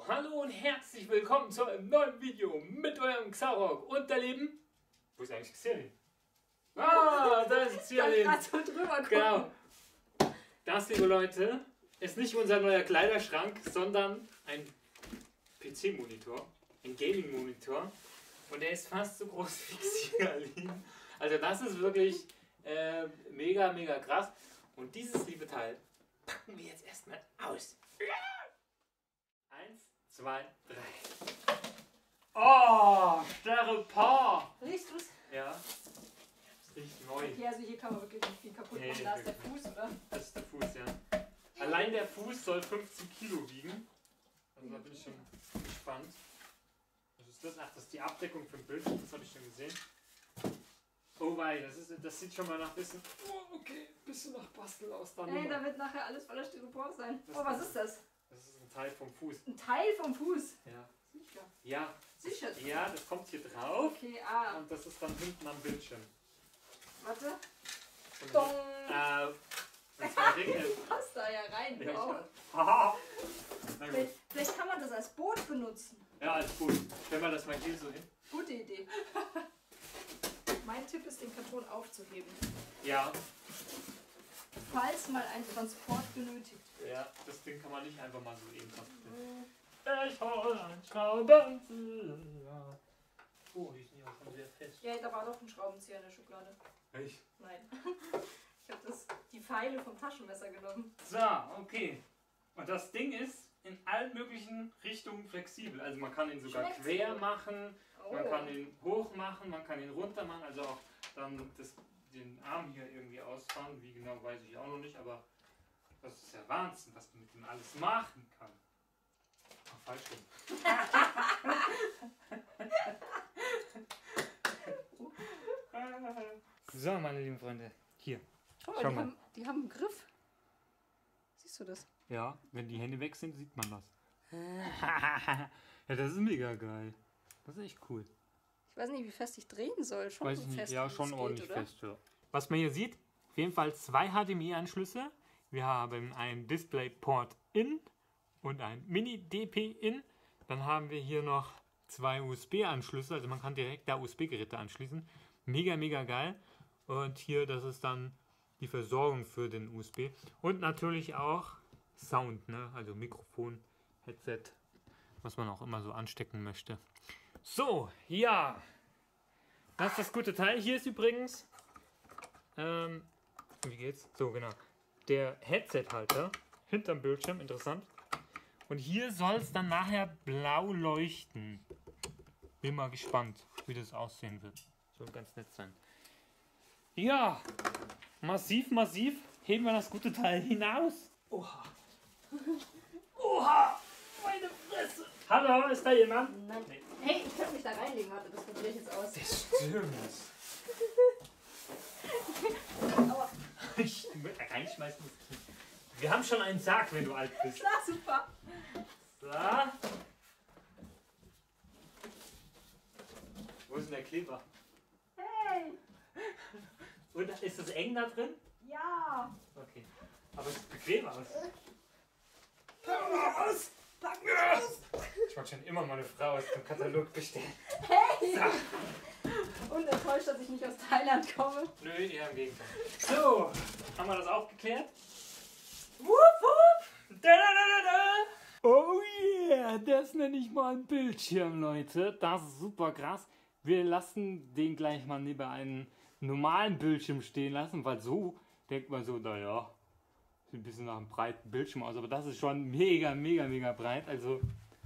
hallo und herzlich willkommen zu einem neuen Video mit eurem Xaroc und der Lieben. Wo ist eigentlich Xerin? Ah, da ist Xerin. So drüber genau. Das, liebe Leute, ist nicht unser neuer Kleiderschrank, sondern ein PC-Monitor, ein Gaming-Monitor. Und der ist fast so groß wie Xerin. Also das ist wirklich mega, mega krass. Und dieses liebe Teil packen wir jetzt erstmal aus. 1, 2, 3. Oh, Styropor! Riechst du's? Ja, das riecht neu. Okay, also hier kann man wirklich nicht viel kaputt machen. Da ist der Fuß, oder? Das ist der Fuß, ja. Allein der Fuß soll 15 Kilo wiegen. Also da bin ich schon gespannt. Was ist das? Ach, das ist die Abdeckung für den Bildschirm, das habe ich schon gesehen. Oh wei, das sieht schon mal nach bisschen. Oh, okay, bisschen nach Bastel aus. Ey, da wird nachher alles voller Styropor sein. Oh, was ist das? Das ist ein Teil vom Fuß. Ein Teil vom Fuß? Ja. Sicher. Ja. Sicher? Ja, das kommt hier drauf. Okay, Und das ist dann hinten am Bildschirm. Warte. Und Dong. und zwar regnet. Passt da ja rein. Wow. Haha. Na gut. Vielleicht kann man das als Boot benutzen. Ja, als Boot. Stellen wir das mal hier so hin. Gute Idee. Mein Tipp ist, den Karton aufzuheben. Ja. Falls mal ein Transport benötigt wird. Ja, das Ding kann man nicht einfach mal so eben transportieren. Ich hol ein Schraubenzieher. Oh, die sind ja auch schon sehr fest. Ja, da war doch ein Schraubenzieher in der Schublade. Echt? Nein. Ich habe die Pfeile vom Taschenmesser genommen. So, okay. Und das Ding ist in allen möglichen Richtungen flexibel. Also man kann ihn sogar quer machen, man kann ihn hoch machen, man kann ihn runter machen, also auch dann den Arm hier irgendwie ausfahren. Wie genau weiß ich auch noch nicht, aber das ist ja Wahnsinn, was man mit ihm alles machen kann. Ach, falsch rum. So, meine lieben Freunde, hier. Oh, Schau mal. Die haben einen Griff. Siehst du das? Ja, wenn die Hände weg sind, sieht man das. Ja, das ist mega geil. Das ist echt cool. Ich weiß nicht, wie fest ich drehen soll. Schon Weiß so ich nicht, fest, ja, wie es schon geht, ordentlich oder? fest. Ja. Was man hier sieht, auf jeden Fall 2 HDMI-Anschlüsse. Wir haben ein DisplayPort In und ein Mini-DP In. Dann haben wir hier noch 2 USB-Anschlüsse, also man kann direkt da USB-Geräte anschließen. Mega, mega geil. Und hier, das ist dann die Versorgung für den USB. Und natürlich auch Sound, ne? Also Mikrofon, Headset, was man auch immer so anstecken möchte. So, ja. Das ist das gute Teil. Hier ist übrigens, wie geht's? So, genau. Der Headset-Halter hinterm Bildschirm, interessant. Und hier soll es dann nachher blau leuchten. Bin mal gespannt, wie das aussehen wird. Soll ganz nett sein. Ja, massiv, massiv heben wir das gute Teil hinaus. Oha. Oha, meine Fresse. Hallo, ist da jemand? Nein. Nee. Hey, ich kann mich da reinlegen. Warte, das probiere ich jetzt aus. Das stimmt. Aber Reinschmeißen muss nicht. Wir haben schon einen Sarg, wenn du alt bist. na super. So. Wo ist denn der Kleber? Hey. Und ist es eng da drin? Ja. Okay. Aber es sieht bequem aus. Pack mich aus. Pack mich aus. Ich wollte schon immer mal eine Frau aus dem Katalog bestellen. Hey. So. Und enttäuscht, dass ich nicht aus Thailand komme. Nö, eher im Gegenteil. So, haben wir das auch geklärt? Wupp, wupp. Da, da, da, da, da. Oh yeah, das nenne ich mal ein Bildschirm, Leute. Das ist super krass. Wir lassen den gleich mal neben einen normalen Bildschirm stehen lassen, weil so denkt man so, naja, sieht ein bisschen nach einem breiten Bildschirm aus, aber das ist schon mega, mega, mega breit. Also,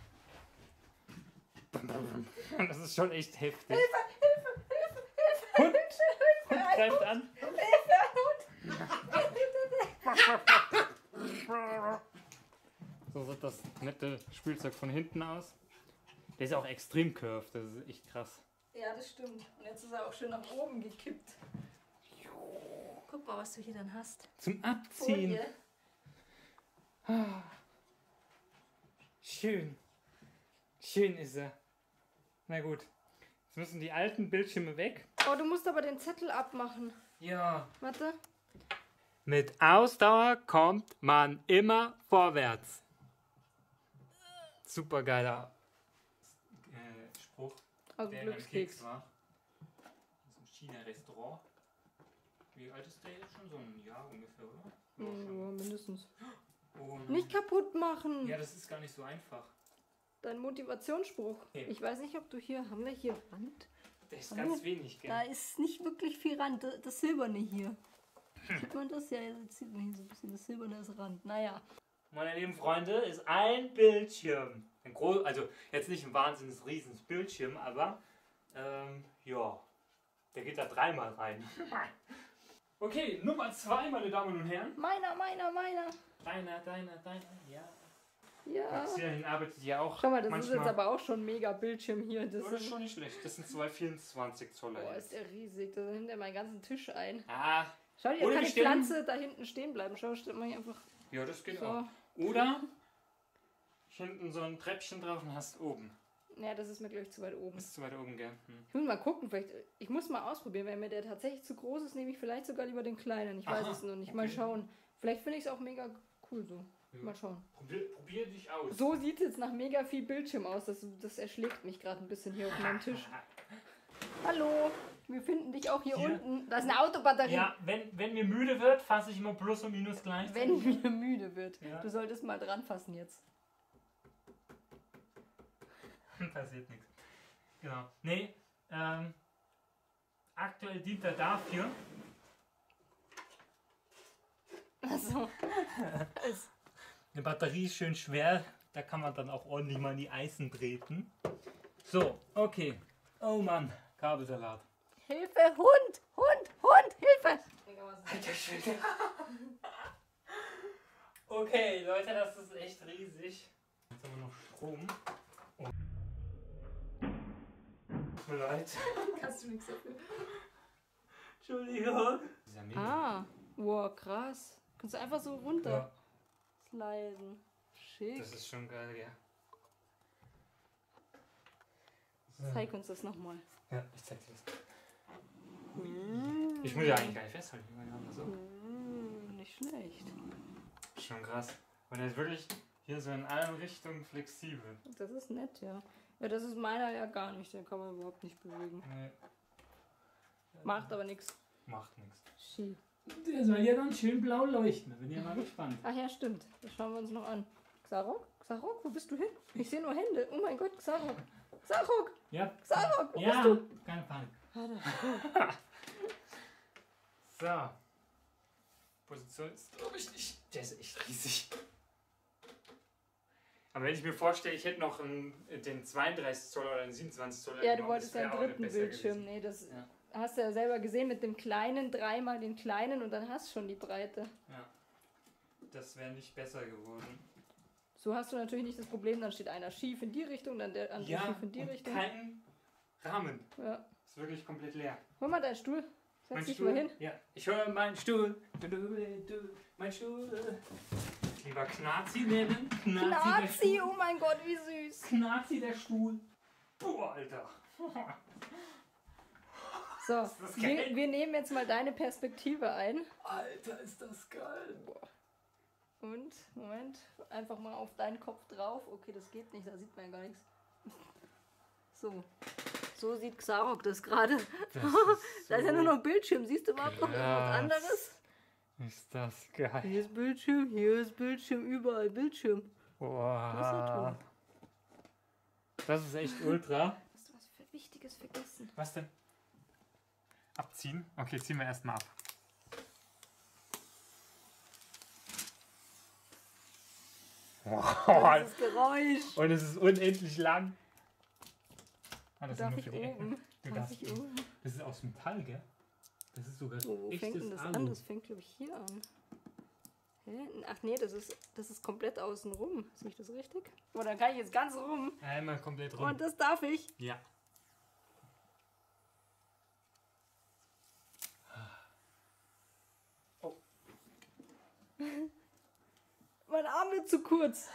das ist schon echt heftig. Hilfe, Hilfe, Hilfe, Hilfe. Hund greift an. So sieht das nette Spielzeug von hinten aus. Der ist auch extrem curved, das ist echt krass. Ja, das stimmt. Und jetzt ist er auch schön nach oben gekippt. Guck mal, was du hier dann hast. Zum Abziehen. Folie. Ah. Schön. Schön ist er. Na gut. Jetzt müssen die alten Bildschirme weg. Oh, du musst aber den Zettel abmachen. Ja. Warte. Mit Ausdauer kommt man immer vorwärts. super geiler Spruch, Also der in einem Glückskeks. Keks war. Das ist ein China-Restaurant. Wie alt ist der jetzt schon? So ein Jahr ungefähr, oder? Ja, mindestens. Oh nein. Nicht kaputt machen! Ja, das ist gar nicht so einfach. Dein Motivationsspruch. Okay. Ich weiß nicht, ob du hier... Haben wir hier Rand? Der ist Hallo? ganz wenig, gell? Da ist nicht wirklich viel Rand. Das Silberne hier. Sieht man das? Ja, jetzt sieht man hier so ein bisschen das Silberne ist Rand. Naja. Meine lieben Freunde, ist ein Bildschirm. Also jetzt nicht ein wahnsinnig riesiges Bildschirm, aber ja, der geht da 3-mal rein. Okay, Nummer 2, meine Damen und Herren. Meiner. Deiner, ja. Ja. Maximilian arbeitet ja auch. Schau mal, das ist manchmal. jetzt aber auch schon ein mega Bildschirm hier. Das Oh, das ist schon nicht schlecht. Das sind 2 24 Zoller. Boah, ist der riesig. Da nimmt er meinen ganzen Tisch ein. Ah, Schau dir, Oder kann wir die stellen- Pflanze da hinten stehen bleiben. Schau, stellt mal hier einfach ja, das geht so. auch. Oder hinten so ein Treppchen drauf und hast oben. Ja, das ist mir gleich zu weit oben. Ist zu weit oben, gell? Ich muss mal gucken, vielleicht. Ich muss mal ausprobieren. Wenn mir der tatsächlich zu groß ist, nehme ich vielleicht sogar lieber den kleinen. Ich weiß Aha, es noch nicht. okay. Mal schauen. Vielleicht finde ich es auch mega cool so. Ja. Mal schauen. Probier dich aus. So sieht es jetzt nach mega viel Bildschirm aus. Das erschlägt mich gerade ein bisschen hier auf meinem Tisch. Hallo, wir finden dich auch hier Hier? unten. Da ist eine Autobatterie. Ja, wenn mir müde wird, fasse ich immer Plus und Minus gleich. Wenn mir müde wird. Ja. Du solltest mal dran fassen jetzt. Passiert nichts. Genau. Nee, aktuell dient er dafür. Also, Eine Batterie ist schön schwer, da kann man dann auch ordentlich mal in die Eisen treten. So, okay. Oh Mann, Kabelsalat. Hilfe, Hund, Hilfe! Alter Schwede. Okay, Leute, das ist echt riesig. Jetzt haben wir noch Strom. Oh. Tut mir leid. Kannst du nichts dafür. Entschuldigung. Dieser Mega. Ah, wow, krass. Kannst du einfach so runter Ja, sliden. Schick. das ist schon geil, ja. Zeig uns das nochmal. Ja, ich zeig dir das. Ich muss ja eigentlich gar nicht festhalten. wir haben das so. Nicht schlecht. Schon krass. Und er ist wirklich hier so in allen Richtungen flexibel. Das ist nett, ja. Ja, das ist meiner ja gar nicht. Den kann man überhaupt nicht bewegen. Nee, Macht aber nichts. macht nichts. Ski. Der soll ja dann schön blau leuchten. Da bin ich mal gespannt. Ach ja, stimmt. Das schauen wir uns noch an. Xarok? Xarok, wo bist du hin? Ich sehe nur Hände. Oh mein Gott, Xarok. Xarok! Ja, Xarok, wo ja, bist du? keine Panik. Warte. So. Position ist, glaube ich, nicht. Der ist echt riesig. Aber wenn ich mir vorstelle, ich hätte noch den 32 Zoll oder den 27 Zoll. Ja, du genommen, wolltest das ja wäre einen auch dritten nicht besser Bildschirm. gewesen. Nee, das Ja. hast du ja selber gesehen mit dem kleinen, 3-mal den kleinen und dann hast du schon die Breite. Ja. Das wäre nicht besser geworden. So hast du natürlich nicht das Problem, dann steht einer schief in die Richtung, dann der andere Ja, schief in die und Richtung. kein Rahmen. Ja. Ist wirklich komplett leer. Hol mal deinen Stuhl. Mein Setz dich Stuhl? mal hin. Ja, ich höre meinen Stuhl. Mein Stuhl. Lieber Knazi nennen. Knazi, der Nazi, Stuhl. oh mein Gott, wie süß. Knazi, der Stuhl. Boah, Alter. So, Ist das geil? wir nehmen jetzt mal deine Perspektive ein. Alter, ist das geil. Und, Moment, einfach mal auf deinen Kopf drauf. Okay, das geht nicht, da sieht man ja gar nichts. So. So sieht Xarok das gerade. Da ist ja nur noch Bildschirm. Siehst du überhaupt noch irgendwas krass. anderes? Ist das geil. Hier ist Bildschirm, überall Bildschirm. Wow. Das ist echt ultra. Hast du was Wichtiges vergessen? Was denn? Abziehen? Okay, ziehen wir erstmal ab. Wow. Das Geräusch. Und es ist unendlich lang. Ah, das Darf ist ich nur für die Ecken. oben? Du Darf darfst ich oben? Das ist aus Metall, gell? Das ist sogar Wo fängt denn das an? Das fängt, glaube ich, hier an. Hä? Ach nee, das ist komplett außen rum. Sehe ich das richtig? Oh, dann kann ich jetzt ganz rum. Einmal komplett rum. Und das darf ich. Ja. Oh. Mein Arm wird zu kurz.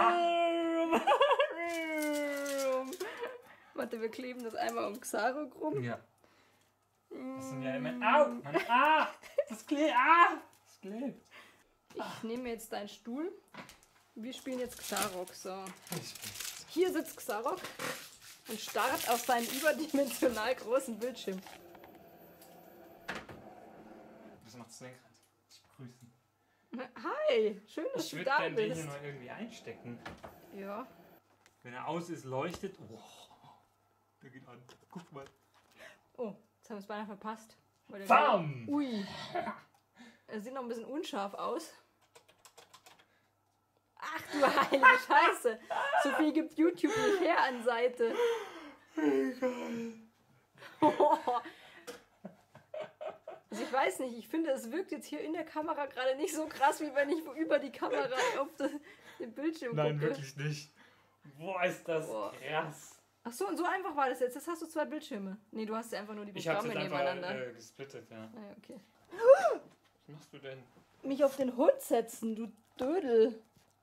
Warte, wir kleben das einmal um Xarok rum. Ja. Das sind ja immer. Au! Mann, ah! Das klebt! Ah! Das klebt! Ich nehme jetzt deinen Stuhl. Wir spielen jetzt Xarok. So. Ich bin's. hier sitzt Xarok und starrt auf seinen überdimensional großen Bildschirm. Was macht's denn gerade? Ich begrüßen. Hi, schön, dass Ich du würde da gerne den bist. hier noch irgendwie einstecken. Ja. Wenn er aus ist, leuchtet. Oh, der geht an. Guck mal. Oh, jetzt haben wir es beinahe verpasst. Weil der Bam! Ui. Er sieht noch ein bisschen unscharf aus. Ach du heilige Scheiße. So viel gibt YouTube nicht her an Seite. Also ich weiß nicht, ich finde, es wirkt jetzt hier in der Kamera gerade nicht so krass, wie wenn ich über die Kamera auf den Bildschirm gucke. Nein, wirklich nicht. Boah, ist das krass. Ach so, und so einfach war das jetzt. Jetzt hast du 2 Bildschirme. Nee, du hast ja einfach nur die Ich hab's Programme jetzt nebeneinander. einfach gesplittet, ja. Ah, ja, okay. Was machst du denn? Mich auf den Hund setzen, du Dödel.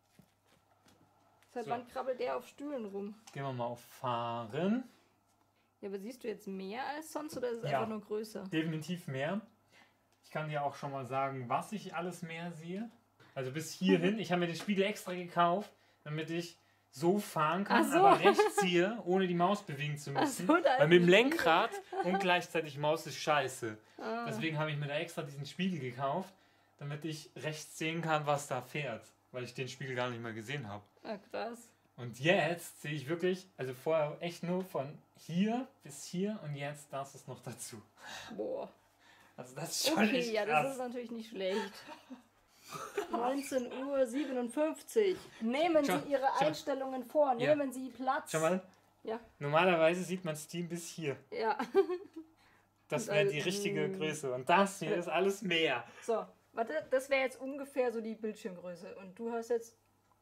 Seit So. wann krabbelt der auf Stühlen rum? Gehen wir mal auf Fahren. Ja, aber siehst du jetzt mehr als sonst oder ist es Ja. einfach nur größer? Definitiv mehr. Ich kann dir auch schon mal sagen, was ich alles mehr sehe. Also bis hierhin. Ich habe mir den Spiegel extra gekauft, damit ich so fahren kann, Ach so. aber rechts ziehe, ohne die Maus bewegen zu müssen. Ach so, da ist Weil mit dem ein Spiegel. Lenkrad und gleichzeitig Maus ist scheiße. Ah. Deswegen habe ich mir da extra diesen Spiegel gekauft, damit ich rechts sehen kann, was da fährt. Weil ich den Spiegel gar nicht mehr gesehen habe. Ah, krass. Und jetzt sehe ich wirklich, also vorher echt nur von hier bis hier und jetzt das ist noch dazu. Boah. Also das ist schon Okay, echt ja, krass. das ist natürlich nicht schlecht. 19:57 Uhr. Nehmen Schau, Sie Ihre schau. Einstellungen vor. Ja. Nehmen Sie Platz. Schau mal, Ja, normalerweise sieht man Steam bis hier. ja. Das Und wäre also, die richtige Größe. Und das hier ist alles mehr. So, warte, das wäre jetzt ungefähr so die Bildschirmgröße. Und du hast jetzt...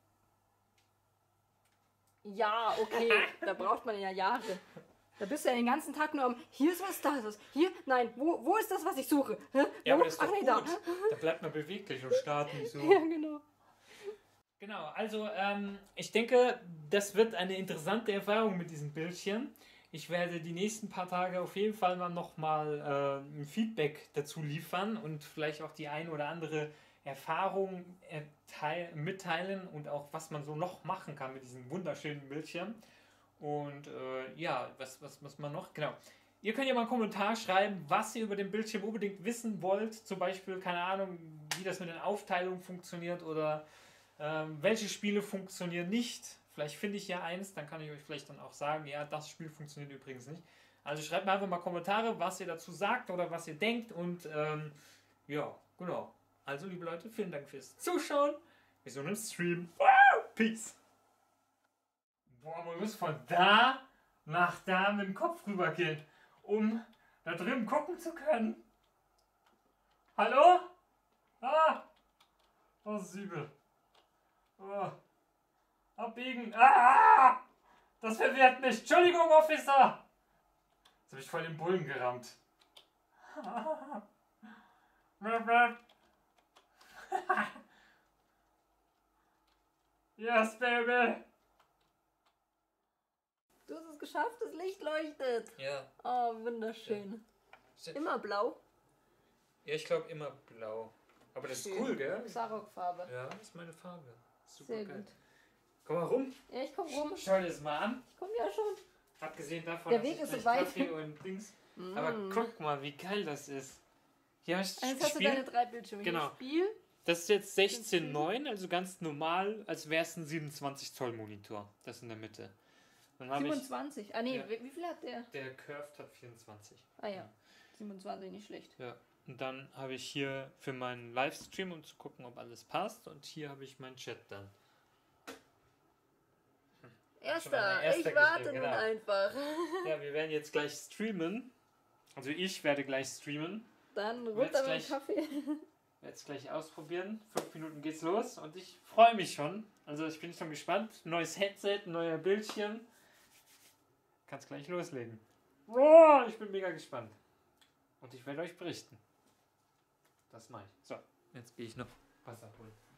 Ja, okay, da braucht man ja Jahre. Da bist du ja den ganzen Tag nur am... Hier ist was, da ist was. Hier, nein, wo ist das, was ich suche? Hä? Ja, Wo? aber das ist doch Ach nee, gut. da. Da bleibt man beweglich und starrt nicht so. Ja, genau. Genau, also ich denke, das wird eine interessante Erfahrung mit diesem Bildchen. Ich werde die nächsten paar Tage auf jeden Fall mal nochmal ein Feedback dazu liefern und vielleicht auch die ein oder andere Erfahrung mitteilen und auch was man so noch machen kann mit diesem wunderschönen Bildschirm. Und ja, was man noch, genau. Ihr könnt ja mal einen Kommentar schreiben, was ihr über den Bildschirm unbedingt wissen wollt. Zum Beispiel, keine Ahnung, wie das mit den Aufteilungen funktioniert oder welche Spiele funktionieren nicht. Vielleicht finde ich ja eins, dann kann ich euch vielleicht dann auch sagen, ja, das Spiel funktioniert übrigens nicht. Also schreibt mir einfach mal Kommentare, was ihr dazu sagt oder was ihr denkt und ja, genau. Also liebe Leute, vielen Dank fürs Zuschauen. Wir sehen uns im Stream. Wow, Peace. Boah, man muss von da nach da mit dem Kopf rübergehen, um da drüben gucken zu können. Hallo? Ah! Oh, das ist übel. Oh. Abbiegen. Ah! Das verwirrt mich. Entschuldigung, Officer. Jetzt habe ich voll den Bullen gerammt. Yes, baby. Du hast es geschafft, das Licht leuchtet. Ja. Oh, wunderschön. Immer blau. Ja, ich glaube immer blau. Aber das ist Schön. cool, gell? Xarok-Farbe. Ja, das ist meine Farbe. Super Sehr geil. gut. Komm mal rum. Ja, ich komm rum. Schau dir das mal an. Ich komm ja schon. Abgesehen davon, Der dass Weg ich ist so gleich weit. Kaffee und Dings. Aber guck mal, wie geil das ist. Hier hast du Jetzt hast du deine 3 Bildschirme. Genau. Hier Spiel. Das ist jetzt 16:9, also ganz normal, als wäre es ein 27 Zoll Monitor. Das in der Mitte. Dann habe ich, 27. Ah nee, Ja. wie viel hat der? der Curved hat 24. Ah ja. 27, nicht schlecht. Ja. Und dann habe ich hier für meinen Livestream, um zu gucken, ob alles passt. Und hier habe ich meinen Chat dann. Erster, erster ich warte geschrieben, nun genau. einfach. Ja, wir werden jetzt gleich streamen. Also ich werde gleich streamen. Dann Jetzt runter mit gleich- dem Kaffee. Werde es gleich ausprobieren. 5 Minuten geht's los und ich freue mich schon. Also ich bin schon gespannt. Neues Headset, neuer Bildschirm. Kann's gleich loslegen. Boah, ich bin mega gespannt. Und ich werde euch berichten. Das mache ich. So, jetzt gehe ich noch Wasser holen.